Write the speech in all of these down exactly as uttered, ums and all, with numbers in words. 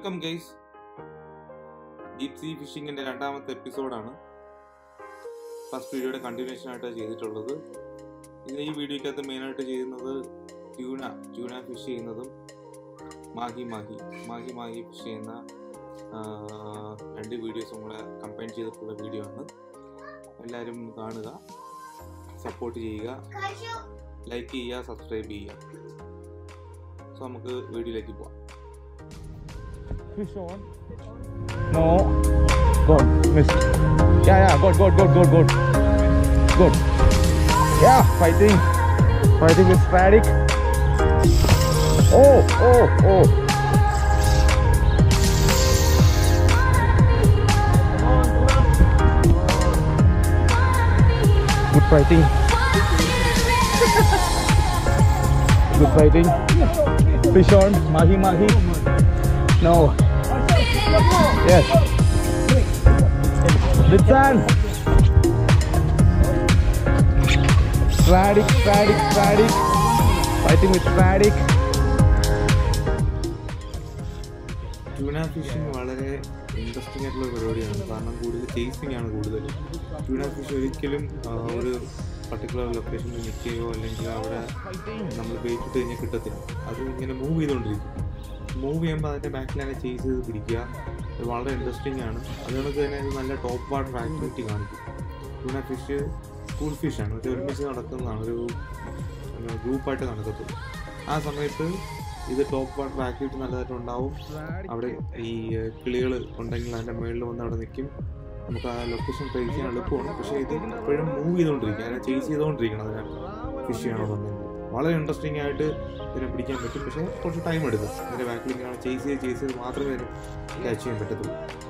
Welcome guys. Deep sea fishing in the രണ്ടാമത്തെ എപ്പിസോഡാണ്. First വീഡിയോയുടെ കണ്ടിന്യൂഷൻ ആയിട്ട് ചെയ്തിട്ടുള്ളത്. ഇന്ന് ഈ വീഡിയോയ്ക്കകത്ത് മെയിനായിട്ട് ചെയ്യുന്നത് ട്യൂണ ട്യൂണ ഫിഷ് ചെയ്യുന്നതും mahi mahi mahi mahi fish ചെയ്യുന്ന രണ്ട് വീഡിയോസും കൂടെ കമ്പൈൻ ചെയ്തിട്ടുള്ള വീഡിയോ ആണ്. എല്ലാവരും കാണുക, സപ്പോർട്ട് ചെയ്യുക, ലൈക്ക് ചെയ്യുക, സബ്സ്ക്രൈബ് ചെയ്യുക. സോ നമുക്ക് വീഡിയോയിലേക്ക് പോവാം. Fish on. No. Good. Missed. Yeah, yeah. Good, good, good, good, good. Good. Yeah, fighting. Fighting with STRADIC. Oh, oh, oh. Good fighting. Good fighting. Fish on. Mahi Mahi. No. Yes. Listen. STRADIC, STRADIC, STRADIC. Fighting with STRADIC. Tuna fishing വളരെ interesting ആയിട്ടുള്ള പരിപാടിയാണ്. കാരണം കൂടുതൽ chasing ആണ് കൂടുതൽ. Tuna fish ഒരിക്കലും ഒരു particular ലൊക്കേഷനിൽ നിൽക്കുകയോ അല്ലെങ്കിൽ അവിടെ നമ്മൾ ബേറ്റിട്ട് കഴിഞ്ഞാൽ കിട്ടത്തില്ല. അത് ഇങ്ങനെ മൂവ് ചെയ്തുകൊണ്ടിരിക്കും. മൂവ് ചെയ്യുമ്പോൾ അതിൻ്റെ ബാക്കിലാണ് ചേസ് ചെയ്ത് പിടിക്കുക. അത് വളരെ ഇൻട്രസ്റ്റിംഗ് ആണ്. അതുകൊണ്ട് തന്നെ ഇത് നല്ല ടോപ്പ് വാട്ടർ ആക്ടിവിറ്റി കാണിക്കും. ട്യൂണ ഫിഷ് സ്കൂൾ ഫിഷാണ്. പക്ഷേ ഒരുമിച്ച് നടക്കുന്നതാണ്, ഒരു ഗ്രൂപ്പായിട്ട് നടക്കത്തുള്ളൂ. ആ സമയത്ത് ഇത് ടോപ്പ് വാട്ടർ ആക്ടിവിറ്റി നല്ലതായിട്ടുണ്ടാവും. അവിടെ ഈ കിളികൾ ഉണ്ടെങ്കിൽ അതിൻ്റെ മുകളിൽ വന്ന് അവിടെ നിൽക്കും. നമുക്ക് ആ ലൊക്കേഷൻ ട്രേസ് ചെയ്യാൻ എളുപ്പമാണ്. പക്ഷേ ഇത് എപ്പോഴും മൂവ് ചെയ്തുകൊണ്ടിരിക്കും, അതിനെ ചേസ് ചെയ്തുകൊണ്ടിരിക്കണം അതിനെ ഫിഷ് ചെയ്യണമെന്നുണ്ടെങ്കിൽ. വളരെ ഇൻട്രസ്റ്റിംഗ് ആയിട്ട് ഇതിനെ പിടിക്കാൻ പറ്റും. പക്ഷേ കുറച്ച് ടൈം എടുക്കും. ഇതിൻ്റെ ബാക്കിൽ ഇങ്ങനെ ചേസ് ചെയ്ത് ചേസ് ചെയ്ത് മാത്രമേ ഇതിനെ ക്യാച്ച് ചെയ്യാൻ പറ്റത്തുള്ളൂ.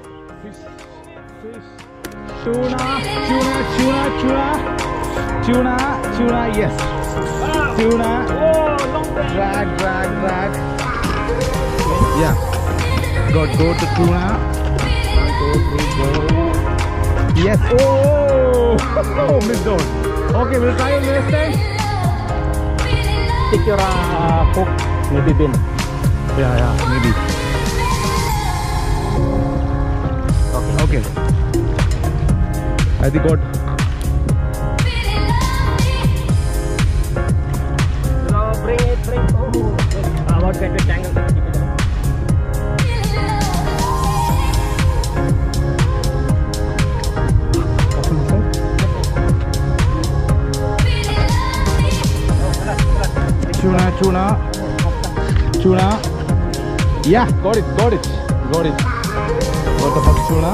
Tuna, tuna, tuna, tuna, tuna, tuna, yes. Tuna. Drag, drag, drag. Yeah. Got go to tuna. One, two, three, go. Yes. Oh, oh, missed out. Okay, we'll try it next time. Take your uh, hook, maybe bin. Yeah, yeah, maybe. Okay, okay. I think got. No, bring it, bring it. Oh, uh, what kind of tangle? Keep it up. Tuna, tuna, tuna. Yeah, got it, got it, got it. Got the first tuna.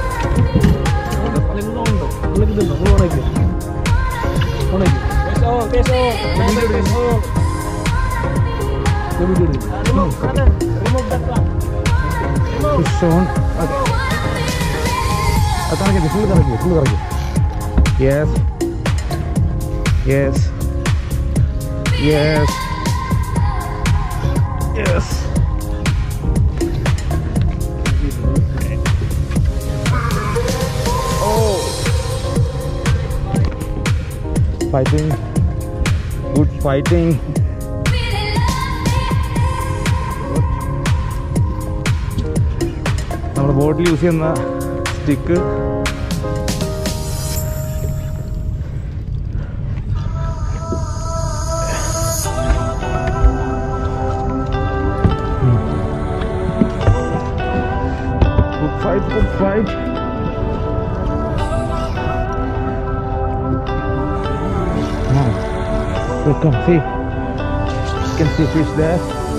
Peso, peso, peso. Remove, brother. Remove that one. Fish on. Okay. Attack it, full karake, full karake. Yes. Yes. Yes. Yes. Oh. Fighting. Good fighting. നമ്മുടെ ബോട്ടിൽ use ചെയ്യുന്ന stick good fight, good fight. Now, look, come see. You can see fish there.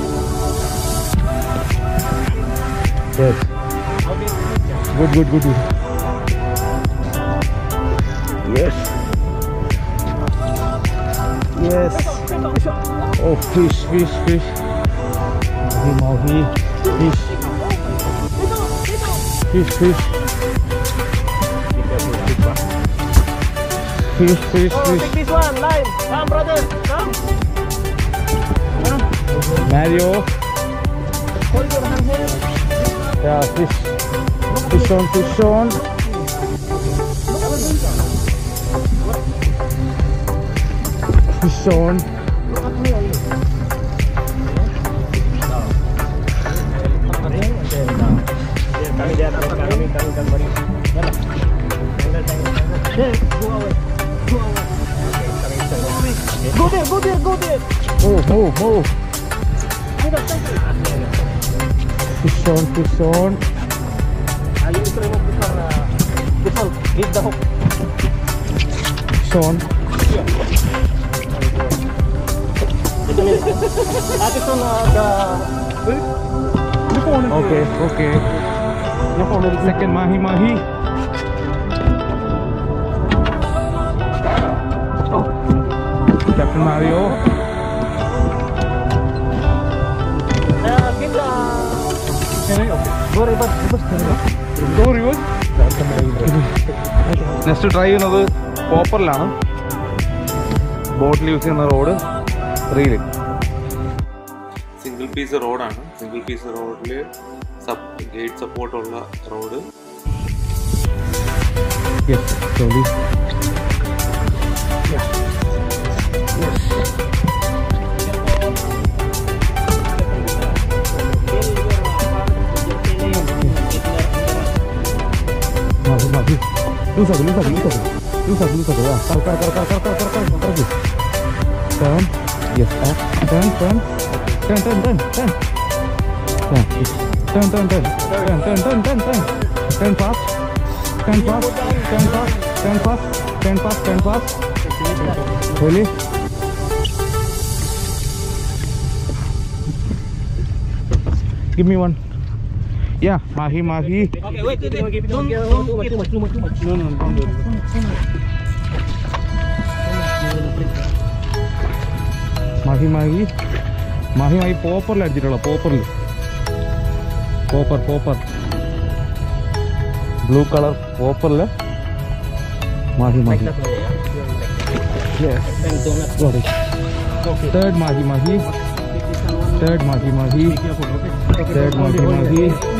Yes. Good, good, good, good. Yes. Yes. Oh, fish, fish, fish. Mahi, mahi. Fish. Fish, fish. Fish, fish, Oh, fish. take this one, line. Come, brother. Come. Mario. Hold your hand here. Yeah, fish. Fish on, fish on. Fish on. coming, come, buddy. Yalla. Tangle, tangle, tangle. There, go away. Go away. Okay, coming, coming. Okay. Go there, go there, go there. Move, move, move. Move up, tangle. Fish on, fish on. Are you trying to push on, uh, this one? Hit the hook. Fish on. Yeah. Wait a minute. Ah, this one, uh, the... Okay, okay. Second Mahi Mahi. Captain Mario. Uh, give the... Go reverse, reverse. Go reverse. Next try ചെയ്യുന്നത് പോപ്പറിലാണ്. ബോട്ടിൽ use ചെയ്യുന്ന rod reel. Single piece റോഡാണ്. Single piece റോഡിൽ sub gate സപ്പോർട്ടുള്ള rod. Yes, slowly. Yeah. Yes. Mahi, Mahi. Lose out, lose out, lose out. Lose out, lose out. Yeah. Kar, kar, kar, kar, kar, kar, kar, kar, kar. Turn. Yes. Up. Turn, turn. Turn, turn, turn, turn. Turn. Turn, turn, turn. Turn, turn, turn, turn, turn. Turn fast. Turn fast. Turn fast. Turn fast. Turn fast. Turn fast. Really? Give me one. Yeah, Mahi Mahi. Okay, wait, wait, wait. Don't, don't, too much, too much, too much, too much. No, no, don't do it. Mahi Mahi. Mahi Mahi popper la adittulla popper. Popper, popper. Blue color popper la. Mahi Mahi. Yes. Got it. Okay. Third Mahi Mahi. Third Mahi Mahi. Third Mahi Mahi.